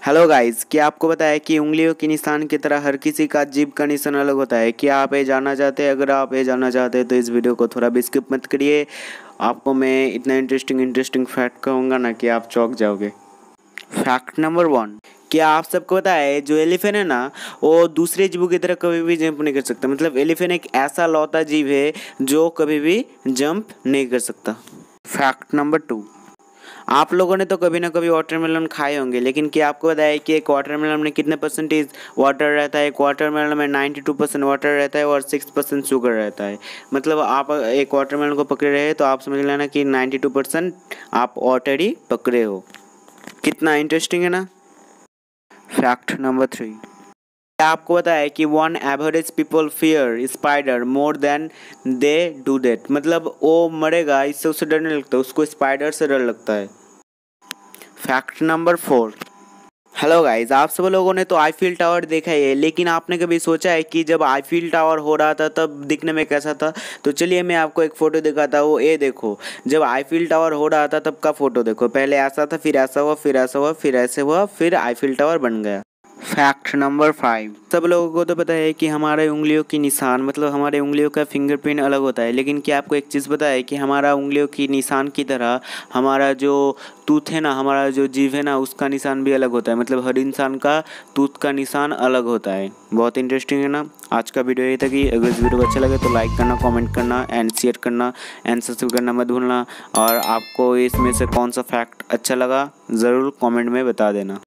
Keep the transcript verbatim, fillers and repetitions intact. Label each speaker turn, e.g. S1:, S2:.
S1: Hello guys, क्या आपको पता है कि उंगलियों के निशान की तरह हर किसी का जीभ का निशान अलग होता है। क्या आप ये जानना चाहते हैं? अगर आप ये जानना चाहते हैं तो इस वीडियो को थोड़ा भी स्किप मत करिए। आपको मैं इतना इंटरेस्टिंग इंटरेस्टिंग फैक्ट कहूँगा ना कि आप चौंक जाओगे। फैक्ट नंबर वन, क्या आप सबको पता है जो एलिफेंट है ना, वो दूसरे जीवों की तरह कभी भी जंप नहीं कर सकता। मतलब एलिफेंट एक ऐसा लौता जीव है जो कभी भी जंप नहीं कर सकता। फैक्ट नंबर टू, आप लोगों ने तो कभी ना कभी वाटरमेलन खाए होंगे, लेकिन क्या आपको पता है कि एक वाटरमेलन में कितने परसेंटेज वाटर रहता है? एक वाटरमेलन में नाइन्टी टू परसेंट वाटर रहता है और सिक्स परसेंट शुगर रहता है। मतलब आप एक वाटरमेलन को पकड़े रहे तो आप समझ लेना कि नाइन्टी टू परसेंट आप वाटर ही पकड़े हो। कितना इंटरेस्टिंग है ना। फैक्ट नंबर थ्री, क्या आपको पता है कि one average people fear spider more than they do that. मतलब वो मरेगा इससे उसे डर नहीं लगता, उसको स्पाइडर से डर लगता है। Fact number four, hello guys, आप सब लोगों ने तो आईफिल टावर देखा है, लेकिन आपने कभी सोचा है कि जब आईफिल टावर हो रहा था तब दिखने में कैसा था? तो चलिए मैं आपको एक फ़ोटो दिखाता हूँ। ये देखो, जब आईफिल टावर हो रहा था तब का फ़ोटो देखो। पहले ऐसा था, फिर ऐसा हुआ, फिर ऐसा हुआ, फिर ऐसे हुआ, फिर आईफिल टावर बन गया। फैक्ट नंबर फाइव, सब लोगों को तो पता है कि हमारे उंगलियों की निशान मतलब हमारे उंगलियों का फिंगरप्रिंट अलग होता है, लेकिन क्या आपको एक चीज़ पता है कि हमारा उंगलियों की निशान की तरह हमारा जो टूथ है ना, हमारा जो जीभ है ना, उसका निशान भी अलग होता है। मतलब हर इंसान का टूथ का निशान अलग होता है। बहुत इंटरेस्टिंग है ना। आज का वीडियो ये था कि अगर इस वीडियो को अच्छा लगे तो लाइक करना, कमेंट करना एंड शेयर करना एंड सब्सक्राइब करना मत भूलना। और आपको इसमें से कौन सा फैक्ट अच्छा लगा ज़रूर कमेंट में बता देना।